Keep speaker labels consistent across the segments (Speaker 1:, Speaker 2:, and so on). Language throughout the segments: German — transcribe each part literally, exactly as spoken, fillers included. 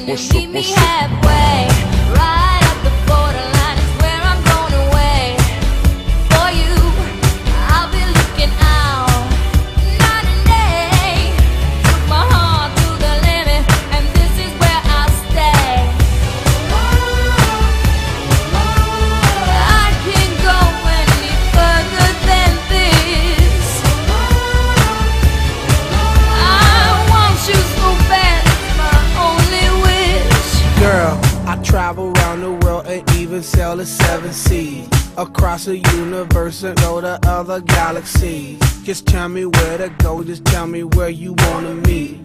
Speaker 1: just meet me halfway. Right at the borderline is where I'm going away. For you, I'll be looking out night and day. Took my heart to the limit, and this is where I'll stay. I can't go any further than this. I want you so bad, it's my only wish.
Speaker 2: Girl, I travel around the world and even sail the seven seas. Across the universe and go to other galaxies. Just tell me where to go, just tell me where you wanna meet.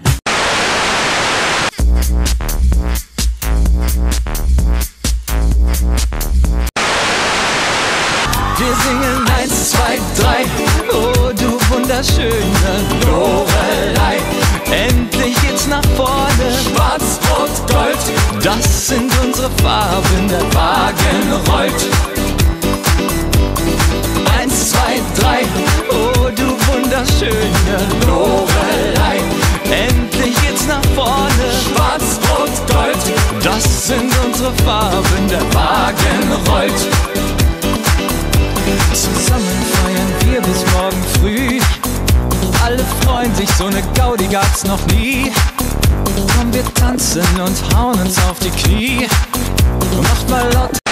Speaker 3: Wir singen eins, zwei, drei. Oh, du wunderschöne Lorelei. Endlich geht's nach vorne. Schwarz, Rot, Gold. Das sind unsere Farben, der Wagen rollt. Eins, zwei, drei. Oh, du wunderschöne Lorelei. Endlich geht's nach vorne. Schwarz, Rot, Gold. Das sind unsere Farben, der Wagen rollt. Zusammen feiern wir bis morgen früh. Alle freuen sich, so ne Gaudi gab's noch nie. Komm, wir tanzen und hauen uns auf die Knie. Macht mal laut.